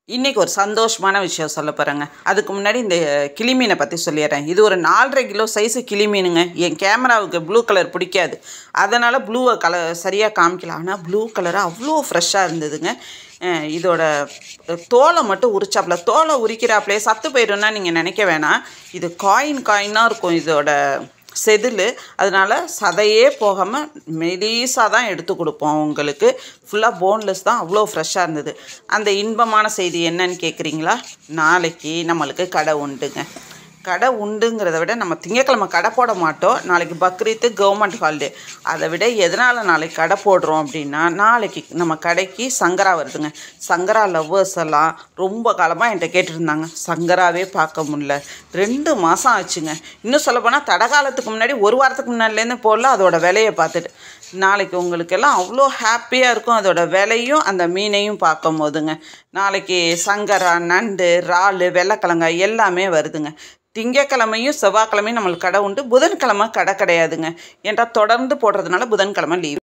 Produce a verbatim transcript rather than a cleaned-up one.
இன்றைக்கி ஒரு சந்தோஷமான விஷயம் சொல்ல போகிறேங்க. அதுக்கு முன்னாடி இந்த கிளி மீனை பற்றி சொல்லிடுறேன். இது ஒரு நாலரை கிலோ சைஸு கிளி மீனுங்க. என் கேமராவுக்கு ப்ளூ கலர் பிடிக்காது, அதனால் ப்ளூவை கலர் சரியாக காமிக்கல. ஆனால் ப்ளூ கலராக அவ்வளோ ஃப்ரெஷ்ஷாக இருந்ததுங்க. இதோட தோலை மட்டும் உரிச்சாப்புல, தோலை உரிக்கிறாப்புலே சத்து போயிடும்னா நீங்கள் நினைக்க வேணாம். இது காயின் காயினாக இருக்கும் இதோட செதில். அதனால் சதையே போகாமல் மெலிசாக தான் எடுத்து கொடுப்போம் உங்களுக்கு. ஃபுல்லாக போன்லெஸ் தான், அவ்வளோ ஃப்ரெஷ்ஷாக இருந்தது. அந்த இன்பமான செய்தி என்னன்னு கேட்குறீங்களா? நாளைக்கு நம்மளுக்கு கடை உண்டுங்க. கடை உண்டுங்கிறத விட நம்ம திங்கக்கிழமை கடை போட மாட்டோம். நாளைக்கு பக்ரீத்து, கவர்மெண்ட் ஹாலிடே. அதை விட எதனால் நாளைக்கு கடை போடுறோம் அப்படின்னா, நாளைக்கு நம்ம கடைக்கு சங்கரா வருதுங்க. சங்கரா லவ்வர்ஸ் எல்லாம் ரொம்ப காலமாக என்கிட்ட கேட்டுருந்தாங்க. சங்கராவே பார்க்க முடியல, ரெண்டு மாதம் ஆச்சுங்க. இன்னும் சொல்லப்போனால் தடகாலத்துக்கு முன்னாடி ஒரு வாரத்துக்கு முன்னாடிலேருந்து போடல. அதோட விலையை பார்த்துட்டு நாளைக்கு உங்களுக்கெல்லாம் அவ்வளோ ஹாப்பியாக இருக்கும். அதோட விலையும் அந்த மீனையும் பார்க்கும் போதுங்க. நாளைக்கு சங்கரா, நண்டு, இறால், வெள்ளைக்கிழங்காய் எல்லாமே வருதுங்க. திங்கக்கிழமையும் செவ்வாய்க்கிழமையும் நம்மளுக்கு கடை உண்டு. புதன்கிழமை கடை கிடையாதுங்க. ஏன்டா தொடர்ந்து போடுறதுனால புதன்கிழமை லீவ்.